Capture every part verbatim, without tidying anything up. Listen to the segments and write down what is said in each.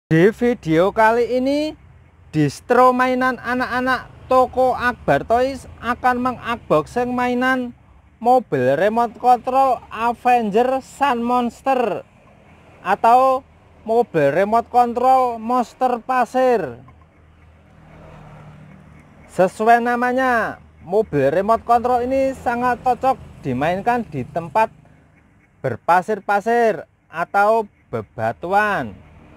Di video kali ini, distro mainan anak-anak toko Akbar Toys akan mengunboxing mainan mobil remote control Avenger Sun Monster atau mobil remote control monster pasir. Sesuai namanya, mobil remote control ini sangat cocok dimainkan di tempat berpasir-pasir atau bebatuan.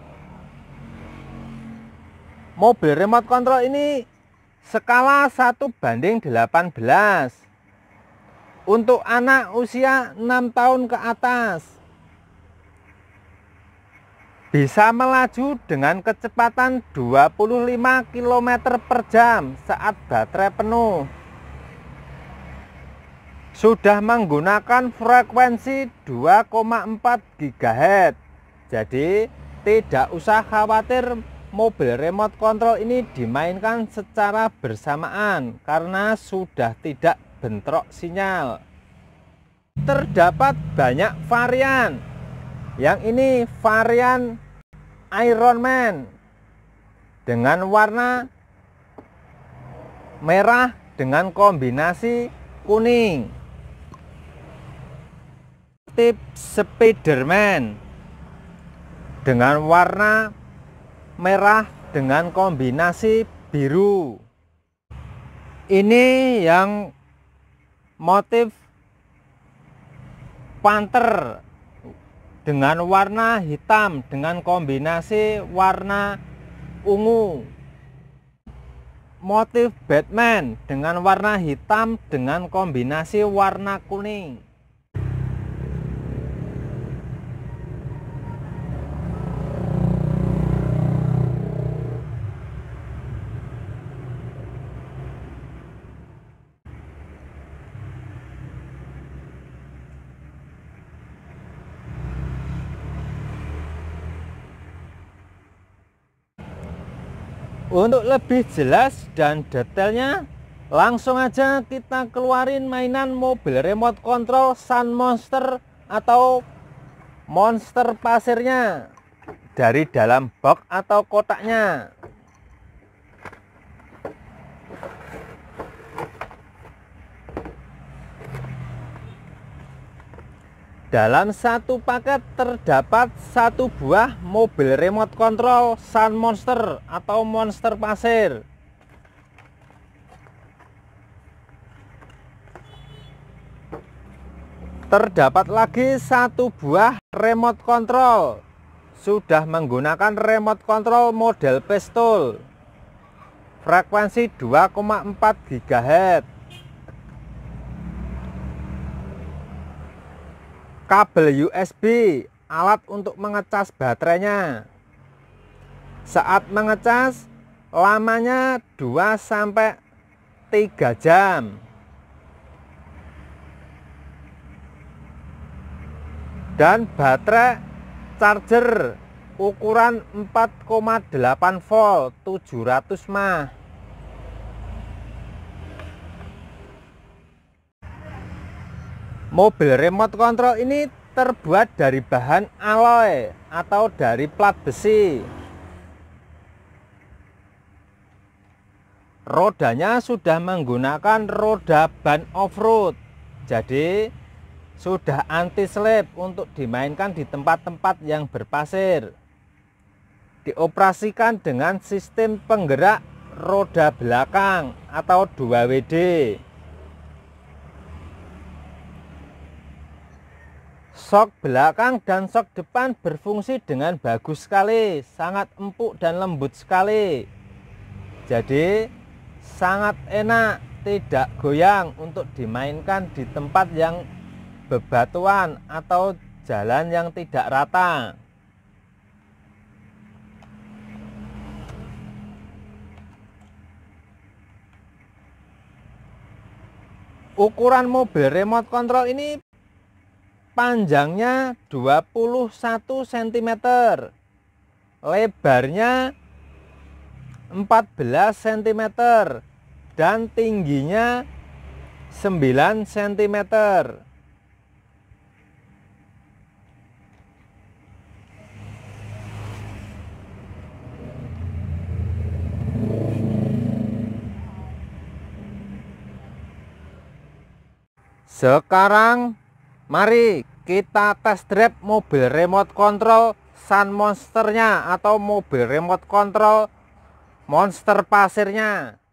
Mobil remote control ini skala satu banding delapan belas untuk anak usia enam tahun ke atas. Bisa melaju dengan kecepatan dua puluh lima kilometer per jam saat baterai penuh. Sudah menggunakan frekuensi dua koma empat gigahertz. Jadi tidak usah khawatir mobil remote control ini dimainkan secara bersamaan karena sudah tidak bentrok sinyal. Terdapat banyak varian. Yang ini varian Iron Man dengan warna merah dengan kombinasi kuning. Tip Spiderman dengan warna merah dengan kombinasi biru. Ini yang motif Panther dengan warna hitam dengan kombinasi warna ungu. Motif Batman dengan warna hitam dengan kombinasi warna kuning. Untuk lebih jelas dan detailnya, langsung aja kita keluarin mainan mobil remote control Sun Monster atau monster pasirnya dari dalam box atau kotaknya. Dalam satu paket terdapat satu buah mobil remote control Sun Monster atau monster pasir. Terdapat lagi satu buah remote control. Sudah menggunakan remote control model pistol. Frekuensi dua koma empat gigahertz. Kabel U S B, alat untuk mengecas baterainya. Saat mengecas, lamanya dua sampai tiga jam. Dan baterai charger ukuran empat koma delapan volt tujuh ratus mah. Mobil remote control ini terbuat dari bahan alloy atau dari plat besi. Rodanya sudah menggunakan roda ban off-road. Jadi sudah anti slip untuk dimainkan di tempat-tempat yang berpasir. Dioperasikan dengan sistem penggerak roda belakang atau dua W D. Sok belakang dan sok depan berfungsi dengan bagus sekali, sangat empuk dan lembut sekali. Jadi sangat enak, tidak goyang untuk dimainkan di tempat yang bebatuan atau jalan yang tidak rata. Ukuran mobil remote control ini panjangnya dua puluh satu sentimeter, lebarnya empat belas sentimeter, dan tingginya sembilan sentimeter. Sekarang mari kita test drive mobil remote control Sun Monsternya atau mobil remote control monster pasirnya.